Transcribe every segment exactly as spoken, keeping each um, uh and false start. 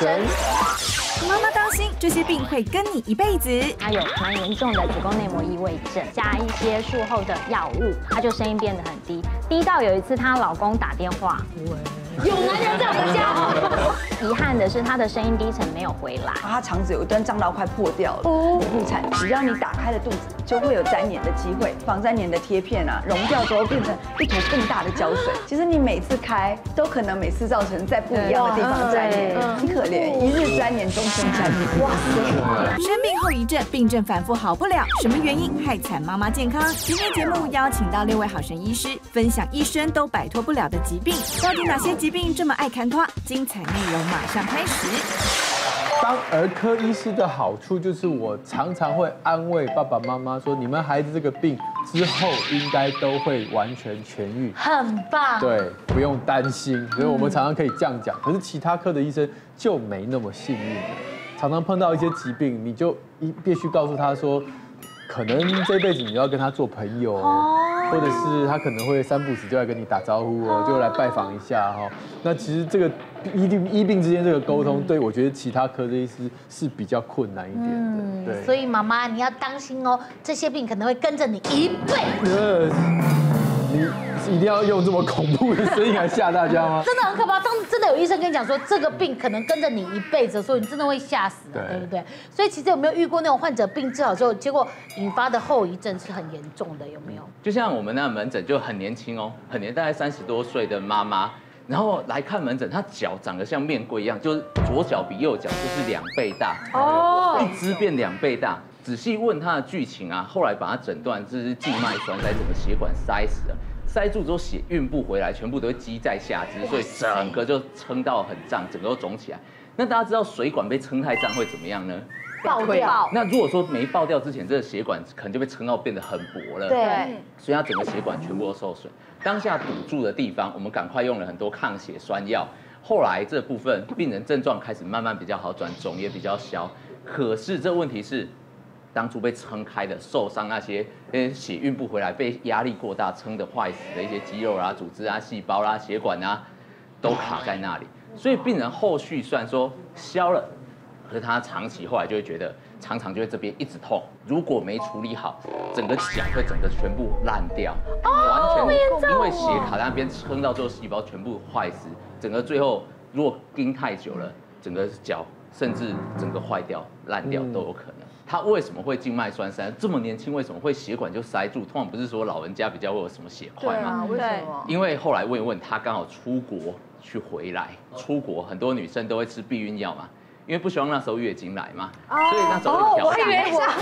人。 妈妈当心，这些病会跟你一辈子。 她有蛮严重的子宫内膜异位症，加一些术后的药物，她就声音变得很低，低到有一次她老公打电话，有男人在我们家。遗憾的是，她的声音低沉没有回来。 她肠子有一段胀到快破掉了，剖产，只要你打开了肚子，就会有粘连的机会。防粘连的贴片啊，溶掉之后变成一坨更大的胶水。其实你每次开，都可能每次造成在不一样的地方粘连，很可怜，一日粘连，终身粘连。哇塞！ 生病后遗症，病症反复好不了，什么原因害惨妈妈健康？今天节目邀请到六位好神医师，分享医生都摆脱不了的疾病，到底哪些疾病这么爱看拖？精彩内容马上开始。 当儿科医师的好处就是，我常常会安慰爸爸妈妈说，你们孩子这个病之后应该都会完全痊愈， 很棒。 对，不用担心。所以我们常常可以这样讲。可是其他科的医生就没那么幸运，常常碰到一些疾病，你就一必须告诉他说，可能这辈子你要跟他做朋友。或者是他可能会三不死就来跟你打招呼哦，就来拜访一下哈。那其实这个医病医病之间这个沟通，对我觉得其他科的医师是比较困难一点的。对， 所以妈妈你要当心哦，这些病可能会跟着你一辈子。 你一定要用这么恐怖的声音来吓大家吗？ 真的很可怕。当真的有医生跟你讲说这个病可能跟着你一辈子，所以你真的会吓死的，对不对？所以其实有没有遇过那种患者病治好之后，结果引发的后遗症是很严重的？有没有？ 就像我们那个门诊就很年轻哦，很年大概三十多岁的妈妈，然后来看门诊，她脚长得像面柜一样，就是左脚比右脚就是两倍大哦，一只变两倍大。仔细问她的剧情啊，后来把她诊断这是静脉栓塞，整个血管塞死了。塞住之后血运不回来，全部都会积在下肢，所以整个就撑到很胀，整个都肿起来。那大家知道水管被撑太胀会怎么样呢？ 爆掉。 那如果说没爆掉之前，这个血管可能就被撑到变得很薄了。 对。 所以它整个血管全部都受损。当下堵住的地方，我们赶快用了很多抗血栓药。后来这部分病人症状开始慢慢比较好转，肿也比较消。可是这问题是。当初被撑开的、受伤那些，呃，血运不回来、被压力过大撑的坏死的一些肌肉啊、组织啊、细胞啦、血管啊，都卡在那里。所以病人后续虽然说消了，可是他长期后来就会觉得，常常就会这边一直痛。如果没处理好，整个脚会整个全部烂掉，完全因为血卡在那边撑到最后细胞全部坏死，整个最后如果盯太久了，整个脚甚至整个坏掉、烂掉都有可能。他为什么会静脉栓塞？这么年轻为什么会血管就塞住？通常不是说老人家比较会有什么血块吗？ 为什么？ 因为后来问一问，他刚好出国去回来，出国很多女生都会吃避孕药嘛，因为不希望那时候月经来嘛，所以那时候就调。 我以为我，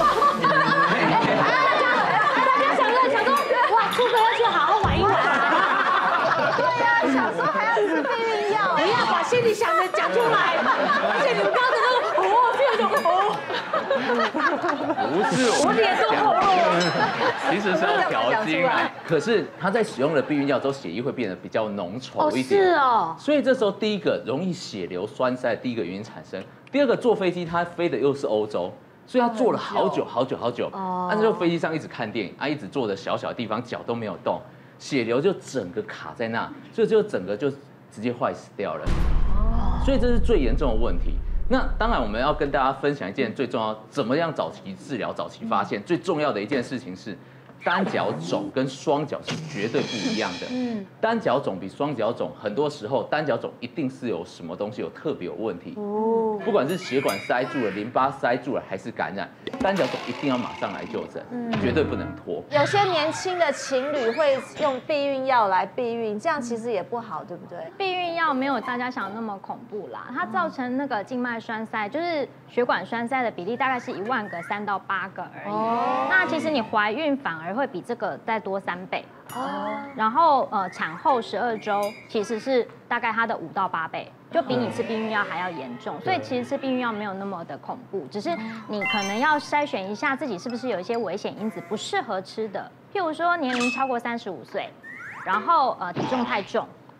大家想说想说，哇，出国要去好好玩一玩。 对呀，小时候还要吃避孕药， 不要把心里想的讲出来，而且你们刚刚的那个哦，这种哦。 不是， 我脸都红了。 其实是要调经来，可是他在使用了避孕药之后，血液会变得比较浓稠一点。 是哦。 所以这时候第一个容易血流栓塞的第一个原因产生，第二个坐飞机他飞的又是欧洲，所以他坐了好久好久好久，哦，但是飞机上一直看电影，啊，一直坐的小小地方脚都没有动，血流就整个卡在那，所以就整个就直接坏死掉了。哦。所以这是最严重的问题。那当然，我们要跟大家分享一件最重要，怎么样早期治疗、早期发现，最重要的一件事情是，单脚肿跟双脚是绝对不一样的。嗯，单脚肿比双脚肿，很多时候单脚肿一定是有什么东西有特别有问题。哦，不管是血管塞住了、淋巴塞住了，还是感染，单脚肿一定要马上来就诊，嗯，绝对不能拖。 有些年轻的情侣会用避孕药来避孕，这样其实也不好，对不对？ 避孕药没有大家想的那么恐怖啦，它造成那个静脉栓塞，就是血管栓塞的比例大概是一万个三到八个而已。哦，那其实你怀孕反而会比这个再多三倍。哦，然后呃产后十二周其实是大概它的五到八倍，就比你吃避孕药还要严重。所以其实吃避孕药没有那么的恐怖，只是你可能要筛选一下自己是不是有一些危险因子不适合吃的，譬如说年龄超过三十五岁，然后呃体重太重。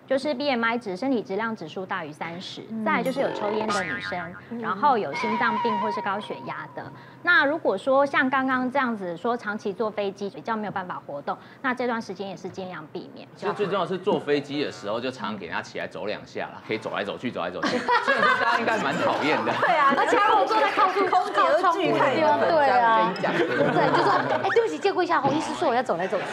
就是 B M I 值身体质量指数大于三十，再来就是有抽烟的女生，然后有心脏病或是高血压的。那如果说像刚刚这样子说长期坐飞机比较没有办法活动，那这段时间也是尽量避免。 其实最重要的是坐飞机的时候就常常给人家起来走两下啦，可以走来走去，走来走去。虽然说大家应该蛮讨厌的。 对啊， 而且我坐在靠窗空姐都巨太对啊，对啊，对，就说哎，对不起，借过一下，洪医师说我要走来走去。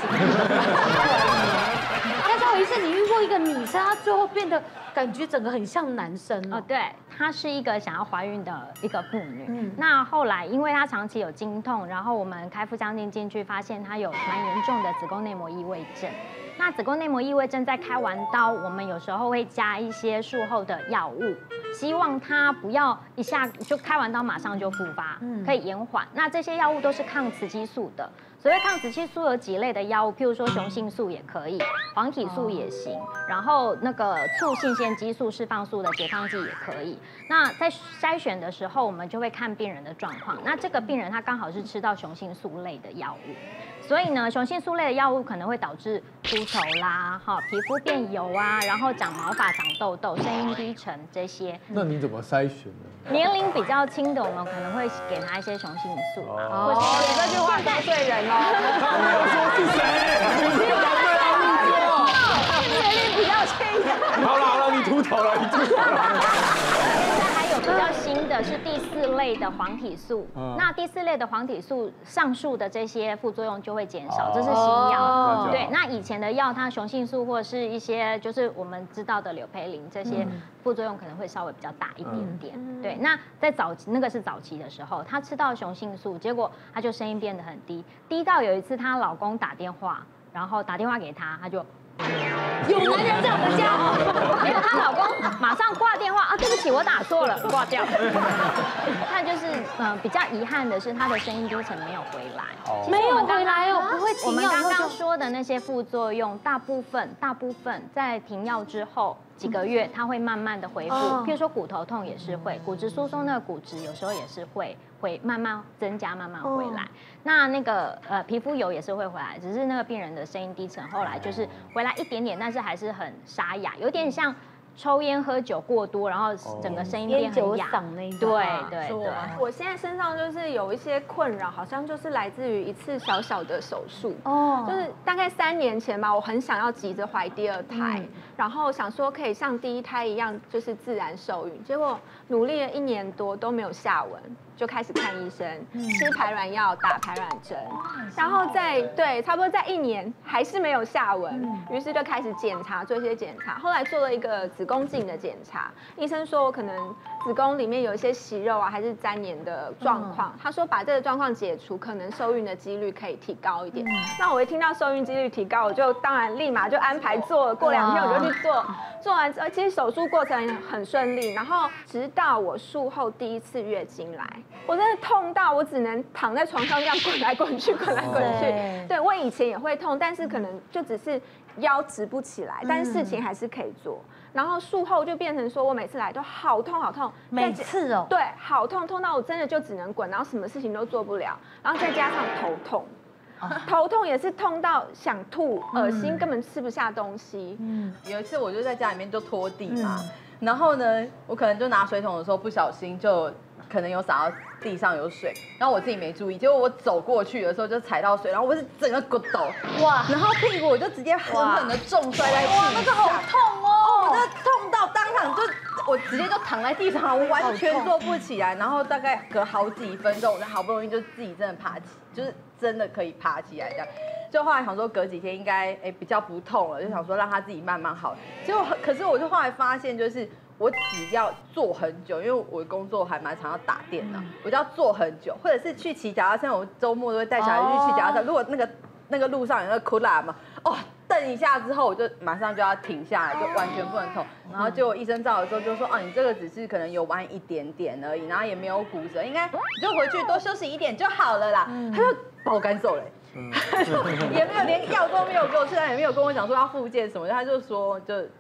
但是洪医师，你遇过一个女生，她最后变得感觉整个很像男生哦，对，她是一个想要怀孕的一个妇女。嗯，那后来因为她长期有经痛，然后我们开腹腔镜进去发现她有蛮严重的子宫内膜异位症。那子宫内膜异位症在开完刀，我们有时候会加一些术后的药物，希望她不要一下就开完刀马上就复发，可以延缓。那这些药物都是抗雌激素的。所谓抗雌激素有几类的药物，譬如说雄性素也可以，黄体素也行，然后那个促性腺激素释放素的拮抗剂也可以。那在筛选的时候，我们就会看病人的状况。那这个病人他刚好是吃到雄性素类的药物，所以呢，雄性素类的药物可能会导致秃头啦，哈，皮肤变油啊，然后长毛发、长痘痘、声音低沉这些。 那你怎么筛选呢？ 年龄比较轻的，我们可能会给他一些雄性素嘛，或哦， 是你这句话得罪人哦。 他没有说是谁，你是答对了， 年龄比较轻。 好了好了，你秃头了，你秃头了。 现在还有比较新的是第四类的黄体素，那第四类的黄体素上述的这些副作用就会减少，这是新药。对，那以前的药它雄性素或是一些就是我们知道的柳培林这些副作用可能会稍微比较大一点点。对，那在早期那个是早期的时候，她吃到雄性素，结果她就声音变得很低，低到有一次她老公打电话，然后打电话给她，她就。 有男人在我们家，没有她老公马上挂电话啊，对不起，我打错了，挂掉。那就是嗯、呃、比较遗憾的是，她的声音低沉没有回来， 没有回来哦，不会我们停药以后就刚刚说的那些副作用，大部分大部分在停药之后几个月，它会慢慢的恢复。譬如说骨头痛也是会，骨质疏松那个骨质有时候也是会会慢慢增加，慢慢回来。那那个呃皮肤油也是会回来，只是那个病人的声音低沉，后来就是回来一点点，但是还是很沙哑，有点像抽烟喝酒过多，然后整个声音变很哑。 那种。 对对对。 我现在身上就是有一些困扰，好像就是来自于一次小小的手术。哦。就是大概三年前吧，我很想要急着怀第二胎，嗯、然后想说可以像第一胎一样，就是自然受孕，结果努力了一年多都没有下文。就开始看医生，吃排卵药，打排卵针，然后在对差不多在一年还是没有下文，于是就开始检查，做一些检查。后来做了一个子宫镜的检查，医生说我可能子宫里面有一些息肉啊，还是粘连的状况。他说把这个状况解除，可能受孕的几率可以提高一点。那我一听到受孕几率提高，我就当然立马就安排做了，过两天我就去做。做完之后，其实手术过程很顺利，然后直到我术后第一次月经来，我真的痛到我只能躺在床上这样滚来滚去，滚来滚去。对，我以前也会痛，但是可能就只是腰直不起来，但是事情还是可以做。然后术后就变成说我每次来都好痛好痛， 每次哦， 对，好痛痛到我真的就只能滚，然后什么事情都做不了，然后再加上头痛。头痛也是痛到想吐、恶心，根本吃不下东西。 嗯，有一次我就在家里面就拖地嘛，然后呢，我可能就拿水桶的时候不小心就可能有洒到地上有水，然后我自己没注意，结果我走过去的时候就踩到水，然后我是整个骨抖，哇，然后屁股我就直接狠狠的重摔在地上，哇， 那个好痛哦， 我真的痛到当场就我直接就躺在地上，我完全坐不起来，然后大概隔好几分钟，我就好不容易就自己真的爬起，就是真的可以爬起来这样。就后来想说隔几天应该哎比较不痛了，就想说让他自己慢慢好。结果可是我就后来发现，就是我只要坐很久，因为我的工作还蛮常要打电脑，我就要坐很久，或者是去骑脚踏车，我周末都会带小孩去骑脚踏车。如果那个那个路上有那个苦辣嘛，哦，蹬一下之后我就马上就要停下来，就完全不能痛。然后结果医生照的时候就说，哦，你这个只是可能有弯一点点而已，然后也没有骨折，应该你就回去多休息一点就好了啦。他就把我赶走了。嗯、也没有连药都没有给我吃，他也没有跟我讲说要复健什么的，他就说就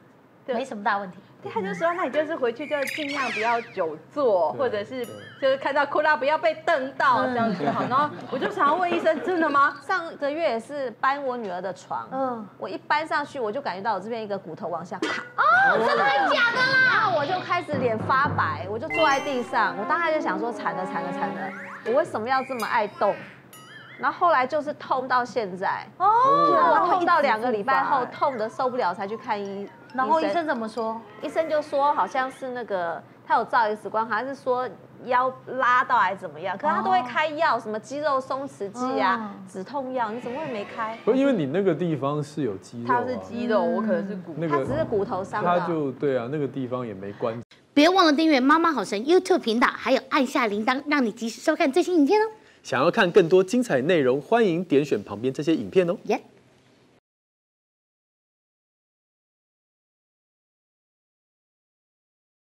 没什么大问题。 他就说，那你就是回去就尽量不要久坐，或者是就是看到哭啦不要被瞪到这样就好。然后我就想要问医生，真的吗？ 上个月也是搬我女儿的床，嗯，我一搬上去，我就感觉到我这边一个骨头往下卡。哦，真的假的啦？然后我就开始脸发白，我就坐在地上，我当时就想说，惨了惨了惨了，我为什么要这么爱动？然后后来就是痛到现在，哦，我痛到两个礼拜后，痛的受不了才去看医。 然后医生怎么说？ 医生就说好像是那个他有照 X 光，好像是说腰拉到还是怎么样，可是他都会开药，什么肌肉松弛剂啊、止痛药，你怎么会没开？ 不，因为你那个地方是有肌肉， 它是肌肉，我可能是骨， 那它只是骨头伤到。 他就对啊，那个地方也没关。 别忘了订阅妈妈好神 YouTube 频道，还有按下铃铛，让你及时收看最新影片哦。 想要看更多精彩内容，欢迎点选旁边这些影片哦。 耶、yeah